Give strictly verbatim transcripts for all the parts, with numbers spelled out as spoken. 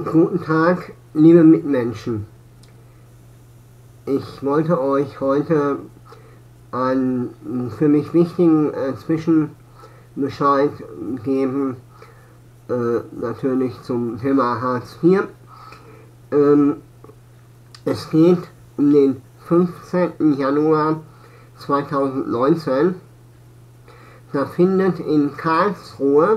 Guten Tag, liebe Mitmenschen. Ich wollte euch heute einen für mich wichtigen äh, Zwischenbescheid geben, äh, natürlich zum Thema Hartz vier. Ähm, es geht um den fünfzehnten Januar zweitausendneunzehn. Da findet in Karlsruhe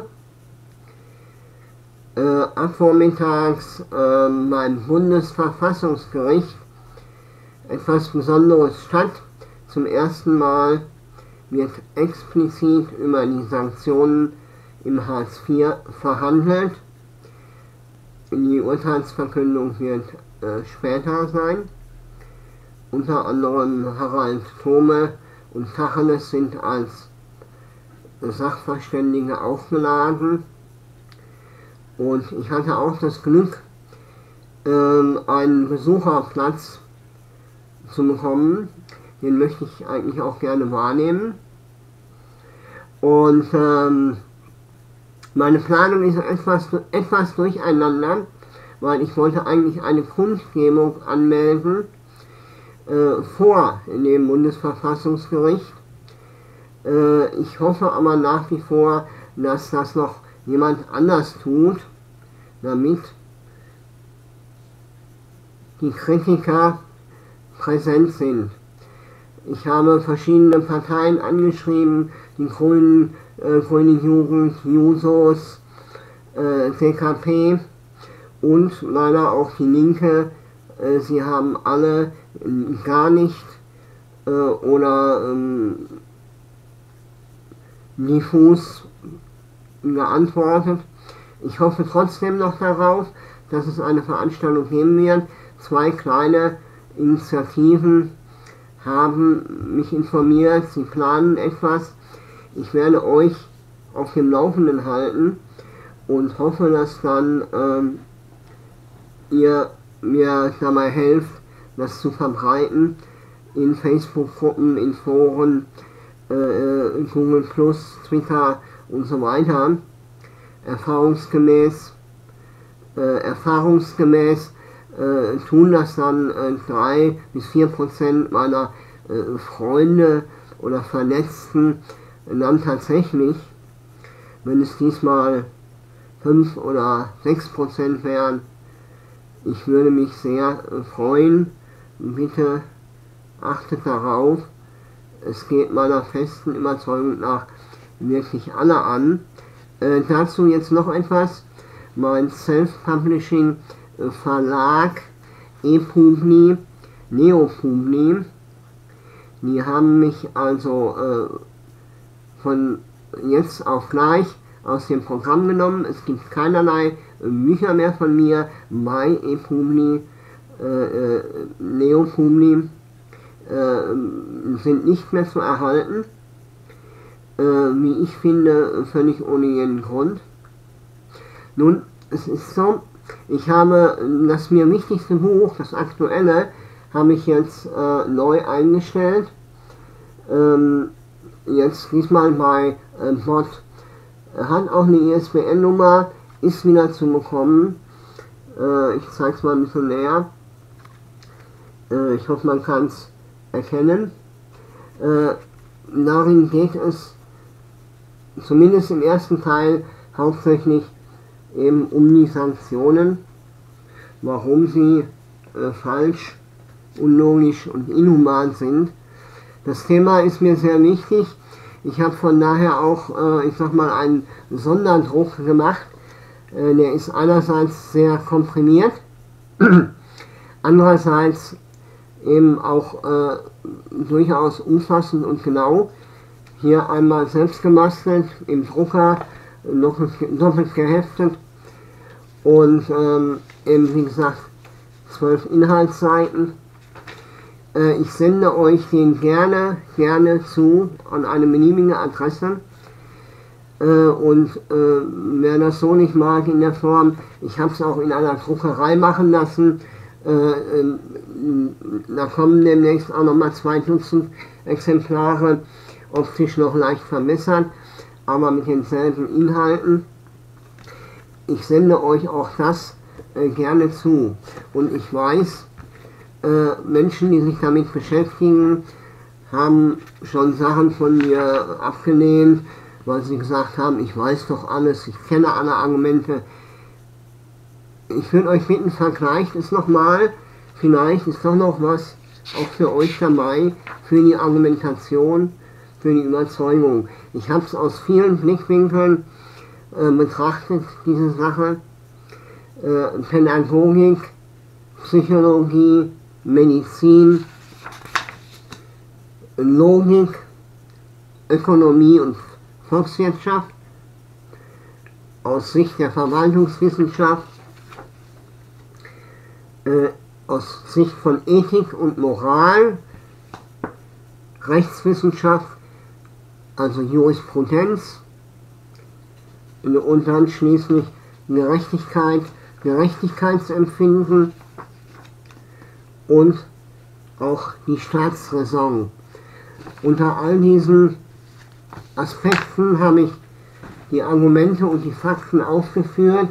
äh, ab vormittags äh, beim Bundesverfassungsgericht etwas Besonderes statt. Zum ersten Mal wird explizit über die Sanktionen im Hartz vier verhandelt. Die Urteilsverkündung wird äh, später sein. Unter anderem Harald Thome und Tacheles sind als Sachverständige aufgeladen. Und ich hatte auch das Glück, ähm, einen Besucherplatz zu bekommen. Den möchte ich eigentlich auch gerne wahrnehmen. Und ähm, meine Planung ist etwas, etwas durcheinander, weil ich wollte eigentlich eine Kundgebung anmelden äh, vor dem Bundesverfassungsgericht. Äh, ich hoffe aber nach wie vor, dass das noch jemand anders tut, damit die Kritiker präsent sind. Ich habe verschiedene Parteien angeschrieben, die Grünen, äh, Grüne Jugend, Jusos, äh, D K P und leider auch die Linke. Äh, sie haben alle äh, gar nicht äh, oder ähm, diffus geantwortet. Ich hoffe trotzdem noch darauf, dass es eine Veranstaltung geben wird. Zwei kleine Initiativen haben mich informiert, sie planen etwas. Ich werde euch auf dem Laufenden halten und hoffe, dass dann ähm, ihr mir dabei helft, das zu verbreiten in Facebook-Gruppen, in Foren, äh, Google plus, Twitter und so weiter. Erfahrungsgemäß, äh, erfahrungsgemäß äh, tun das dann äh, drei bis vier Prozent meiner äh, Freunde oder Vernetzten dann tatsächlich. Wenn es diesmal fünf oder sechs Prozent wären, ich würde mich sehr äh, freuen. Bitte achtet darauf. Es geht meiner festen Überzeugung nach wirklich alle an. Äh, dazu jetzt noch etwas. Mein Self-Publishing äh, Verlag ePubli, Neopubli, die haben mich also äh, von jetzt auf gleich aus dem Programm genommen. Es gibt keinerlei äh, Bücher mehr von mir bei ePubli, äh, äh, Neopubli äh, sind nicht mehr zu erhalten. Äh, wie ich finde, völlig ohne jeden Grund. Nun, es ist so, ich habe das mir wichtigste Buch, das aktuelle, habe ich jetzt äh, neu eingestellt. Ähm, jetzt diesmal bei äh, Bot. Er hat auch eine I S B N-Nummer, ist wieder zu bekommen. Äh, ich zeige es mal ein bisschen näher. Äh, ich hoffe, man kann es erkennen. Äh, darin geht es zumindest im ersten Teil hauptsächlich eben um die Sanktionen, warum sie äh, falsch, unlogisch und inhuman sind. Das Thema ist mir sehr wichtig. Ich habe von daher auch, äh, ich sag mal, einen Sonderdruck gemacht. Äh, der ist einerseits sehr komprimiert, andererseits eben auch äh, durchaus umfassend und genau. Hier einmal selbst gebastelt, im Drucker, noch doppelt geheftet und ähm, eben wie gesagt zwölf Inhaltsseiten. Äh, ich sende euch den gerne, gerne zu an eine beliebige Adresse äh, und äh, wer das so nicht mag in der Form, ich habe es auch in einer Druckerei machen lassen, äh, äh, da kommen demnächst auch nochmal zwei Dutzend Exemplare, optisch noch leicht verbessert, aber mit denselben Inhalten. Ich sende euch auch das äh, gerne zu. Und ich weiß, äh, Menschen, die sich damit beschäftigen, haben schon Sachen von mir abgelehnt, weil sie gesagt haben, ich weiß doch alles, ich kenne alle Argumente. Ich würde euch bitten, vergleicht es nochmal, vielleicht ist doch noch was auch für euch dabei, für die Argumentation, für die Überzeugung. Ich habe es aus vielen Blickwinkeln äh, betrachtet, diese Sache. Äh, Pädagogik, Psychologie, Medizin, Logik, Ökonomie und Volkswirtschaft, aus Sicht der Verwaltungswissenschaft, äh, aus Sicht von Ethik und Moral, Rechtswissenschaft, also Jurisprudenz, und dann schließlich Gerechtigkeit, Gerechtigkeitsempfinden und auch die Staatsräson. Unter all diesen Aspekten habe ich die Argumente und die Fakten aufgeführt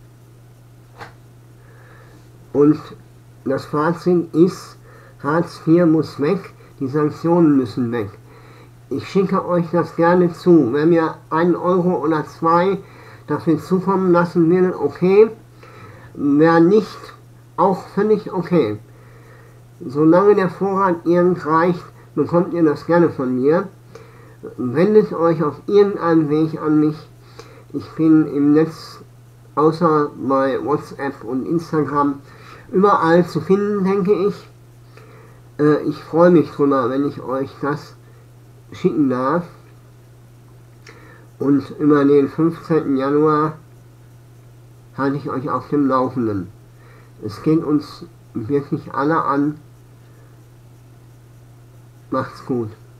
und das Fazit ist, Hartz vier muss weg, die Sanktionen müssen weg. Ich schicke euch das gerne zu. Wer mir einen Euro oder zwei dafür zukommen lassen will, okay. Wer nicht, auch völlig okay. Solange der Vorrat irgend reicht, bekommt ihr das gerne von mir. Wendet euch auf irgendeinen Weg an mich. Ich bin im Netz, außer bei WhatsApp und Instagram, überall zu finden, denke ich. Äh, ich freue mich drüber, wenn ich euch das schicken darf. Und über den fünfzehnten Januar halte ich euch auf dem Laufenden. Es geht uns wirklich alle an. Macht's gut.